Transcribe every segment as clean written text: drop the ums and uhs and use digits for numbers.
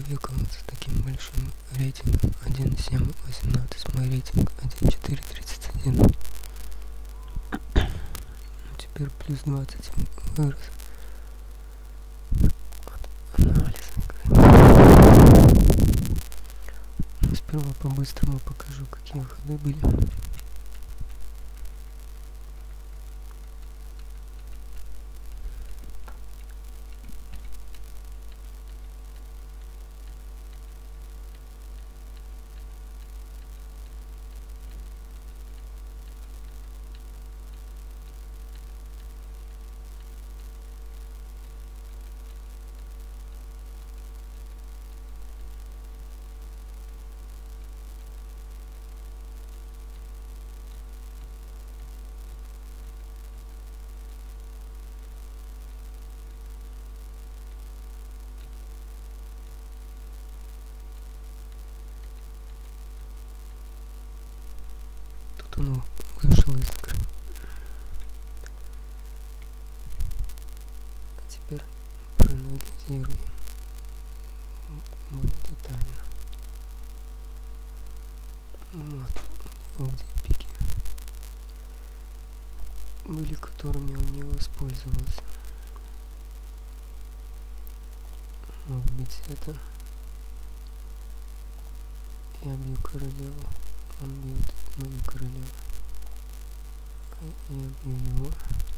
бегал с таким большим рейтингом 1.7.18, мой рейтинг 1.4.31. Теперь плюс 20 вырос от анализа. Сперва по-быстрому покажу, какие ходы были. Он вышел из игры. А теперь проанализируем более детально. Вот где пики были, которыми он не воспользовался. Может быть, это я бью королеву, он бьет мою королеву. Я бью его.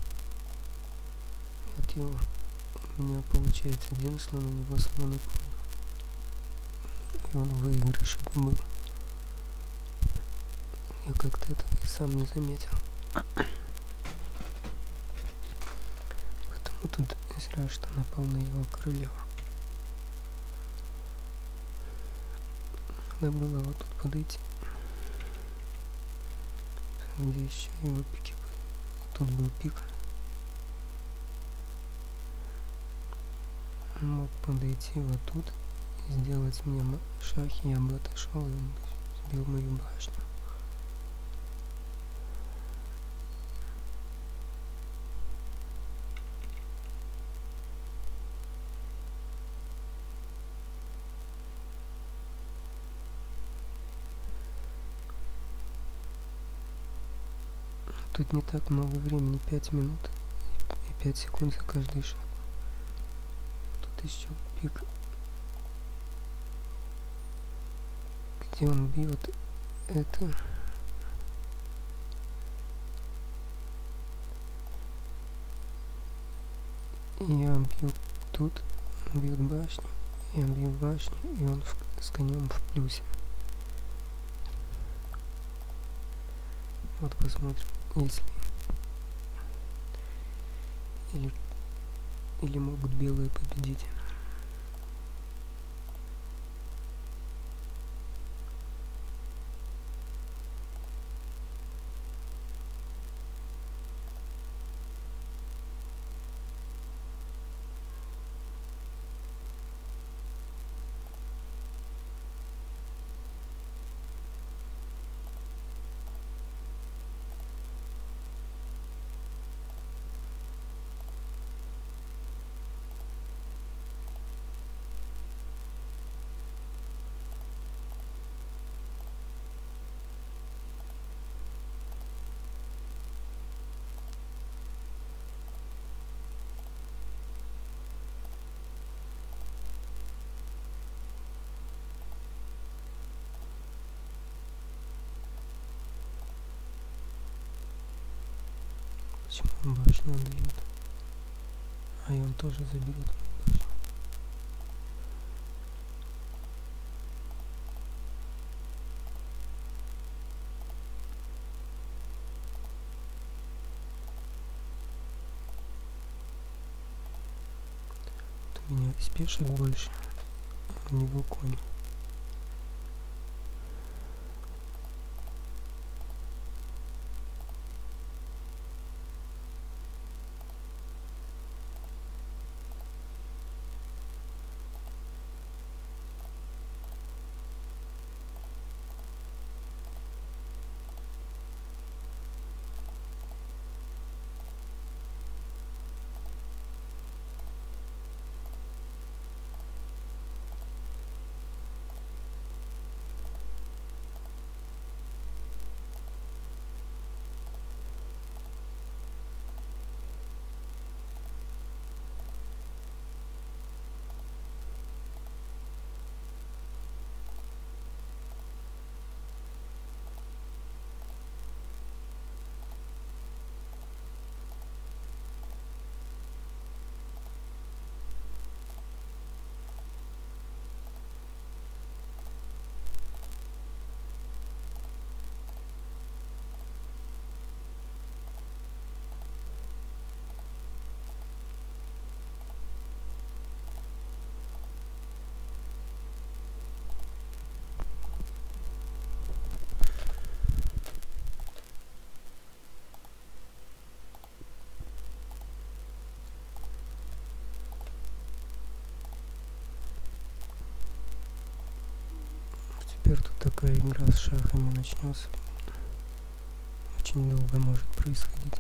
Вот его. У меня получается один слон, у него слон и конь. И он в выигрыше был. Я как-то этого и сам не заметил. Поэтому тут зря, что напал на его королеву. Надо было вот тут подойти. Где еще его пики были. Тут был пик. Он мог подойти вот тут и сделать мне шах, и я бы отошел, и он сбил мою башню. Тут не так много времени, 5 минут и 5 секунд за каждый шаг. Тут еще пик, где он бьет это. И я бью тут, он бьет башню, я бью башню, и он с конем в плюсе. Вот посмотрим, если или могут белые победить. Почему он башню отдает? А и он тоже заберет башню. Вот у меня спешит больше, а у него конь. такая игра с шахами начнется, очень долго может происходить.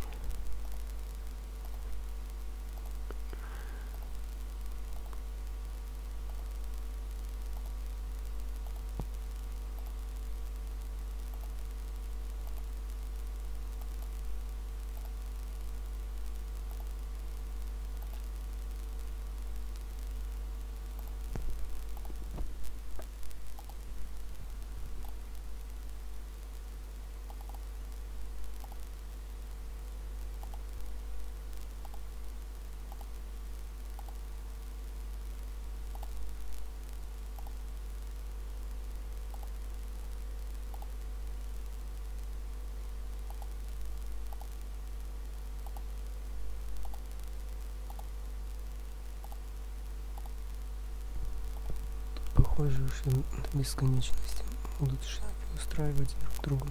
Похоже, что до бесконечности будут шаги устраивать друг друга.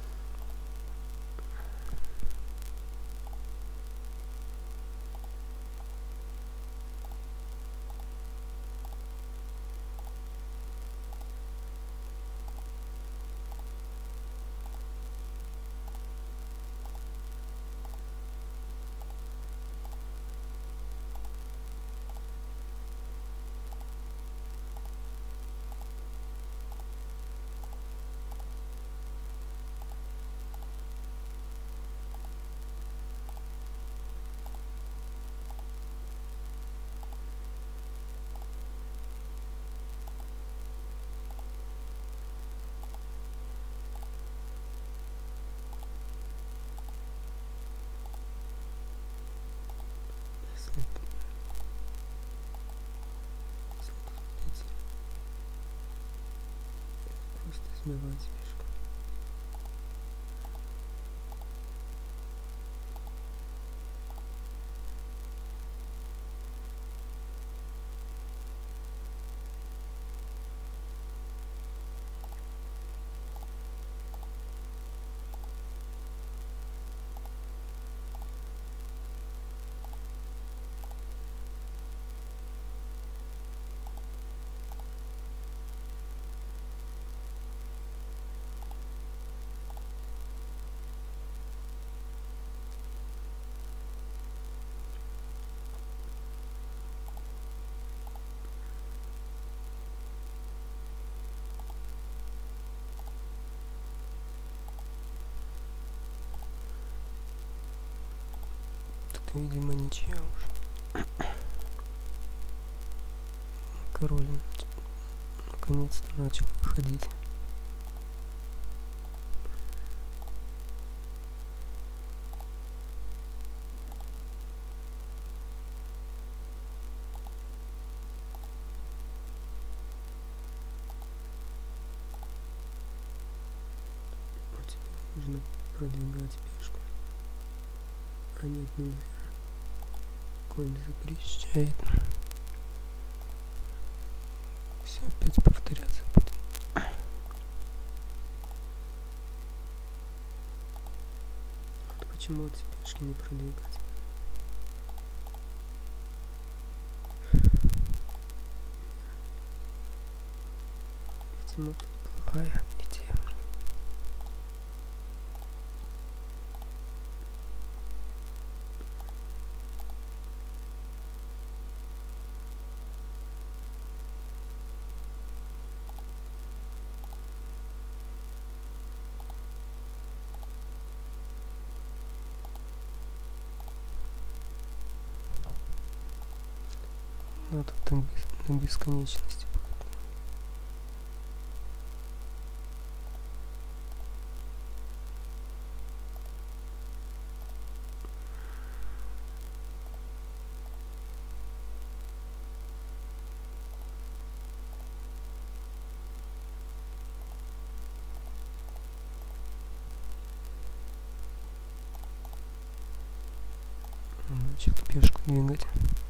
Просто сбивать пешку. Тут, видимо, ничья уже. Король наконец-то начал выходить. Вот теперь нужно продвигать пешку. А нет, нельзя. Конь запрещает. Все опять повторяться будет. Вот почему эти пешки не продвигать? Видимо, плохая идея. Ну, тут там до бесконечности. Начал пешку двигать.